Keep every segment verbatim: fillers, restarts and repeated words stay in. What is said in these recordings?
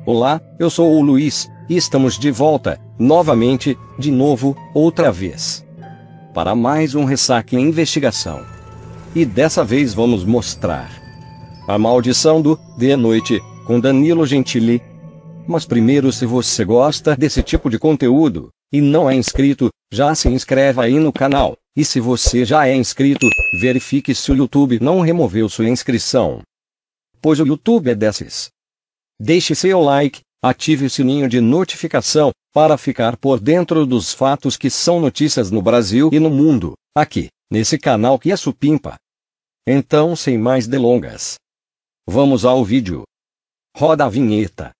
Olá, eu sou o Luiz, e estamos de volta, novamente, de novo, outra vez, para mais um Ressaca em Investigação. E dessa vez vamos mostrar A Maldição do De Noite, com Danilo Gentili. Mas primeiro, se você gosta desse tipo de conteúdo, e não é inscrito, já se inscreva aí no canal, e se você já é inscrito, verifique se o YouTube não removeu sua inscrição, pois o YouTube é desses. Deixe seu like, ative o sininho de notificação, para ficar por dentro dos fatos que são notícias no Brasil e no mundo, aqui, nesse canal que é supimpa. Então, sem mais delongas, vamos ao vídeo. Roda a vinheta.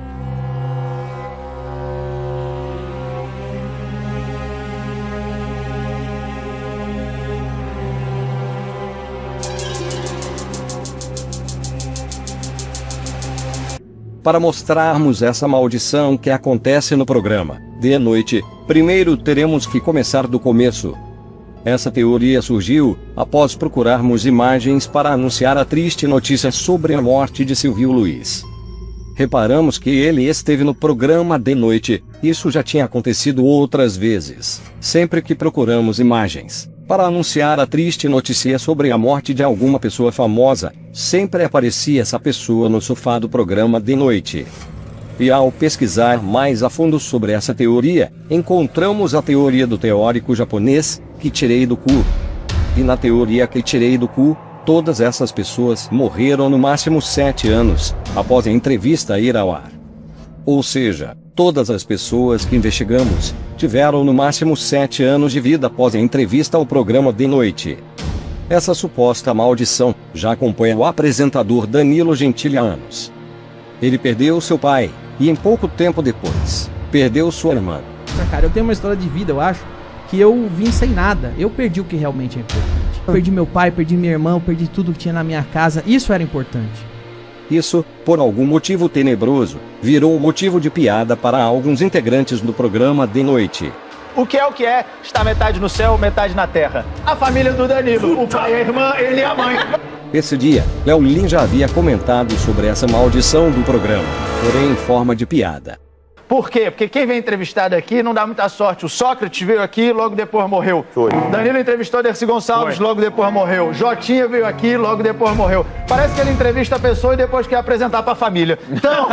Para mostrarmos essa maldição que acontece no programa De Noite, primeiro teremos que começar do começo. Essa teoria surgiu após procurarmos imagens para anunciar a triste notícia sobre a morte de Silvio Luiz. Reparamos que ele esteve no programa De Noite, isso já tinha acontecido outras vezes, sempre que procuramos imagens para anunciar a triste notícia sobre a morte de alguma pessoa famosa, sempre aparecia essa pessoa no sofá do programa De Noite. E ao pesquisar mais a fundo sobre essa teoria, encontramos a teoria do teórico japonês, Kichirei do Ku. E na teoria Kichirei do Ku, todas essas pessoas morreram no máximo sete anos, após a entrevista ir ao ar. Ou seja, todas as pessoas que investigamos tiveram no máximo sete anos de vida após a entrevista ao programa De Noite. Essa suposta maldição já acompanha o apresentador Danilo Gentili há anos. Ele perdeu seu pai, e em pouco tempo depois, perdeu sua irmã. Cara, eu tenho uma história de vida, eu acho, que eu vim sem nada. Eu perdi o que realmente é importante. Eu perdi meu pai, perdi minha irmã, eu perdi tudo que tinha na minha casa. Isso era importante. Isso, por algum motivo tenebroso, virou motivo de piada para alguns integrantes do programa De Noite. O que é o que é, está metade no céu, metade na terra. A família do Danilo, o pai, a irmã, ele e a mãe. Esse dia, Léo Lins já havia comentado sobre essa maldição do programa, porém em forma de piada. Por quê? Porque quem vem entrevistado aqui não dá muita sorte. O Sócrates veio aqui, logo depois morreu. Foi. Danilo entrevistou Dercy Gonçalves, Foi. logo depois morreu. Jotinha veio aqui, logo depois morreu. Parece que ele entrevista a pessoa e depois quer apresentar pra família. Então...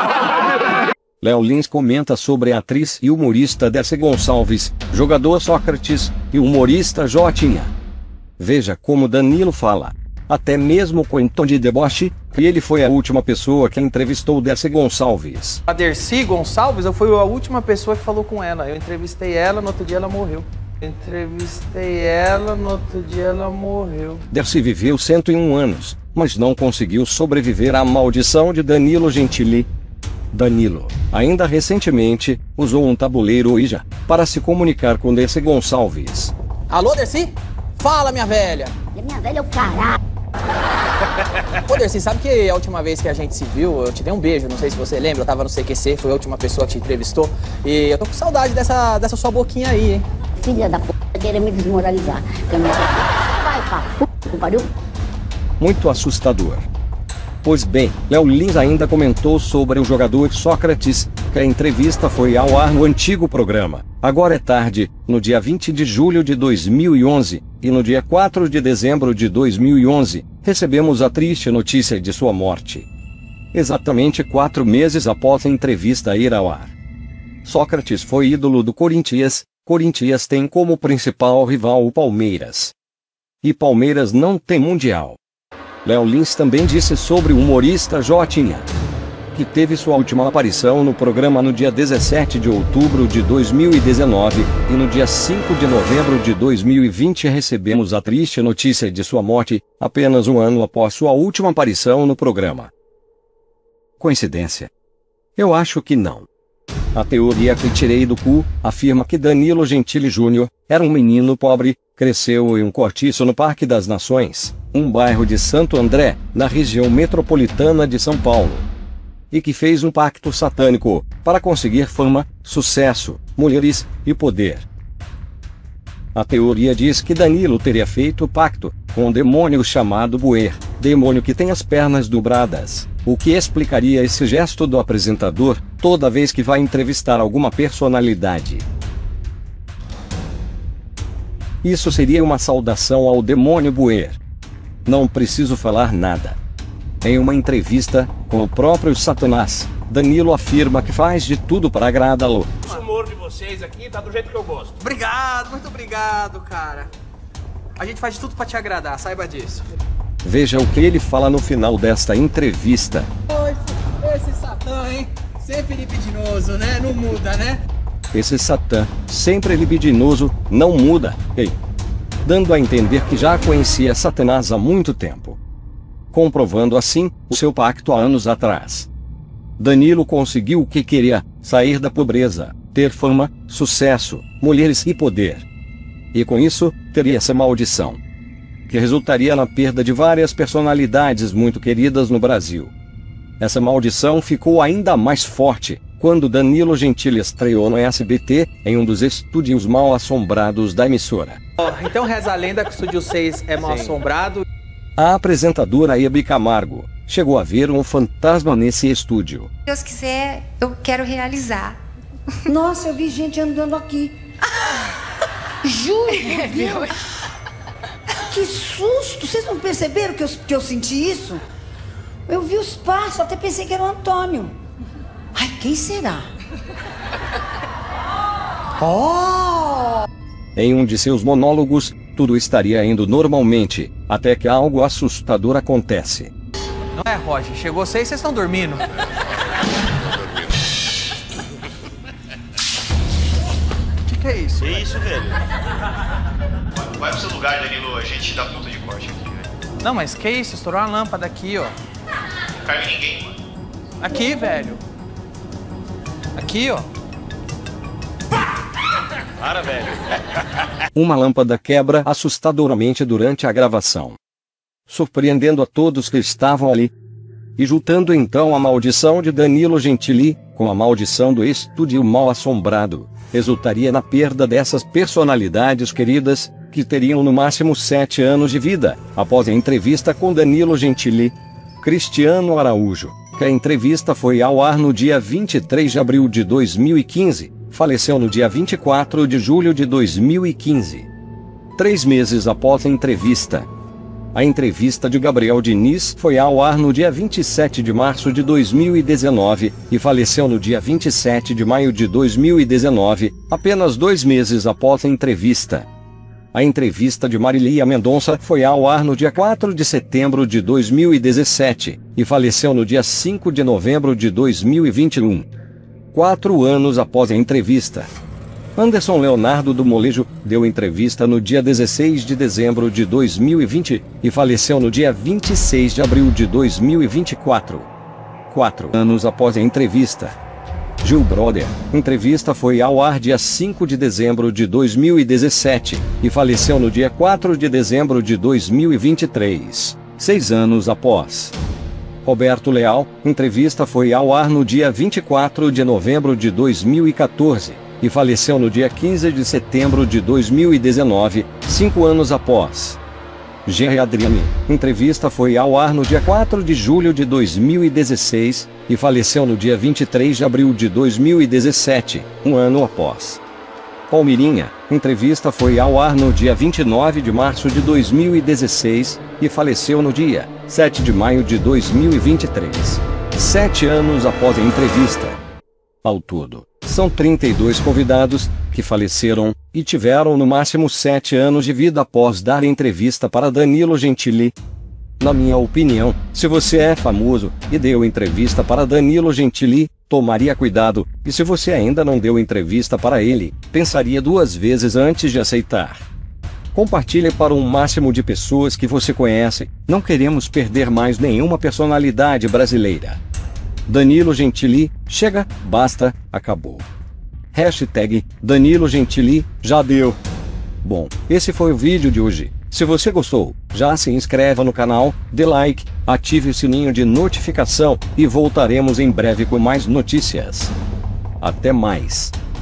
Léo Lins comenta sobre a atriz e humorista Dercy Gonçalves, jogador Sócrates e humorista Jotinha. Veja como Danilo fala, até mesmo com em tom de deboche, que ele foi a última pessoa que entrevistou Dercy Gonçalves. A Dercy Gonçalves, eu fui a última pessoa que falou com ela. Eu entrevistei ela, no outro dia ela morreu. Entrevistei ela, no outro dia ela morreu. Dercy viveu cento e um anos, mas não conseguiu sobreviver à maldição de Danilo Gentili. Danilo, ainda recentemente, usou um tabuleiro Ouija para se comunicar com Dercy Gonçalves. Alô, Dercy? Fala, minha velha! Minha velha é o caralho! Ô, Dercy, sabe que a última vez que a gente se viu, eu te dei um beijo, não sei se você lembra, eu tava no C Q C, foi a última pessoa que te entrevistou, e eu tô com saudade dessa, dessa sua boquinha aí, hein? Filha da p***, querer me desmoralizar. Eu não... Vai pra p***, que pariu. Muito assustador. Pois bem, Léo Lins ainda comentou sobre o jogador Sócrates, que a entrevista foi ao ar no antigo programa Agora é Tarde, no dia vinte de julho de dois mil e onze, e no dia quatro de dezembro de dois mil e onze, recebemos a triste notícia de sua morte. Exatamente quatro meses após a entrevista ir ao ar. Sócrates foi ídolo do Corinthians, Corinthians tem como principal rival o Palmeiras. E Palmeiras não tem mundial. Léo Lins também disse sobre o humorista Jotinha, que teve sua última aparição no programa no dia dezessete de outubro de dois mil e dezenove, e no dia cinco de novembro de dois mil e vinte recebemos a triste notícia de sua morte, apenas um ano após sua última aparição no programa. Coincidência? Eu acho que não. A teoria que tirei do cu afirma que Danilo Gentili Júnior era um menino pobre, cresceu em um cortiço no Parque das Nações, um bairro de Santo André, na região metropolitana de São Paulo, e que fez um pacto satânico para conseguir fama, sucesso, mulheres e poder. A teoria diz que Danilo teria feito pacto com um demônio chamado Buer, Demônio que tem as pernas dobradas. O que explicaria esse gesto do apresentador, toda vez que vai entrevistar alguma personalidade? Isso seria uma saudação ao demônio Buer. Não preciso falar nada. Em uma entrevista com o próprio Satanás, Danilo afirma que faz de tudo para agradá-lo. O humor de vocês aqui tá do jeito que eu gosto. Obrigado, muito obrigado, cara. A gente faz de tudo pra te agradar, saiba disso. Veja o que ele fala no final desta entrevista. Esse, esse Satã, hein? Sempre libidinoso, né? Não muda, né? Esse Satã, sempre libidinoso, não muda, ei. Dando a entender que já conhecia Satanás há muito tempo. Comprovando assim, o seu pacto há anos atrás. Danilo conseguiu o que queria, sair da pobreza, ter fama, sucesso, mulheres e poder. E com isso, teria essa maldição. Que resultaria na perda de várias personalidades muito queridas no Brasil. Essa maldição ficou ainda mais forte, quando Danilo Gentili estreou no S B T, em um dos estúdios mal assombrados da emissora. Oh, então reza a lenda que o Estúdio seis é mal assombrado. A apresentadora Hebe Camargo chegou a ver um fantasma nesse estúdio. Se Deus quiser, eu quero realizar. Nossa, eu vi gente andando aqui. Juro, É, meu Deus. Que susto! Vocês não perceberam que eu, que eu senti isso? Eu vi os passos, até pensei que era o Antônio. Ai, quem será? Oh! Em um de seus monólogos, tudo estaria indo normalmente, até que algo assustador acontece. Não é, Roger? Chegou seis e vocês estão dormindo. O que, que é isso? Que isso, velho? Vai pro seu lugar, Danilo, a gente dá ponta de corte aqui, velho. Não, mas que isso? Estourou a lâmpada aqui, ó. Não caiu em ninguém, mano. Aqui, velho. Aqui, ó. Para, velho. Uma lâmpada quebra assustadoramente durante a gravação, surpreendendo a todos que estavam ali. E juntando então a maldição de Danilo Gentili com a maldição do estúdio mal assombrado, resultaria na perda dessas personalidades queridas, que teriam no máximo sete anos de vida, após a entrevista com Danilo Gentili. Cristiano Araújo, que a entrevista foi ao ar no dia vinte e três de abril de dois mil e quinze, faleceu no dia vinte e quatro de julho de dois mil e quinze. Três meses após a entrevista. A entrevista de Gabriel Diniz foi ao ar no dia vinte e sete de março de dois mil e dezenove, e faleceu no dia vinte e sete de maio de dois mil e dezenove, apenas dois meses após a entrevista. A entrevista de Marília Mendonça foi ao ar no dia quatro de setembro de dois mil e dezessete, e faleceu no dia cinco de novembro de dois mil e vinte e um. Quatro anos após a entrevista. Anderson Leonardo do Molejo deu entrevista no dia dezesseis de dezembro de dois mil e vinte, e faleceu no dia vinte e seis de abril de dois mil e vinte e quatro. Quatro anos após a entrevista. Gil Brother, entrevista foi ao ar dia cinco de dezembro de dois mil e dezessete, e faleceu no dia quatro de dezembro de dois mil e vinte e três, seis anos após. Roberto Leal, entrevista foi ao ar no dia vinte e quatro de novembro de dois mil e quatorze, e faleceu no dia quinze de setembro de dois mil e dezenove, cinco anos após. Gerry Adriani, entrevista foi ao ar no dia quatro de julho de dois mil e dezesseis, e faleceu no dia vinte e três de abril de dois mil e dezessete, um ano após. Palmirinha, entrevista foi ao ar no dia vinte e nove de março de dois mil e dezesseis, e faleceu no dia sete de maio de dois mil e vinte e três, sete anos após a entrevista. Ao todo, são trinta e dois convidados, que faleceram, e tiveram no máximo sete anos de vida após dar entrevista para Danilo Gentili. Na minha opinião, se você é famoso, e deu entrevista para Danilo Gentili, tomaria cuidado, e se você ainda não deu entrevista para ele, pensaria duas vezes antes de aceitar. Compartilhe para um máximo de pessoas que você conhece, não queremos perder mais nenhuma personalidade brasileira. Danilo Gentili, chega, basta, acabou. Hashtag Danilo Gentili, já deu. Bom, esse foi o vídeo de hoje. Se você gostou, já se inscreva no canal, dê like, ative o sininho de notificação, e voltaremos em breve com mais notícias. Até mais.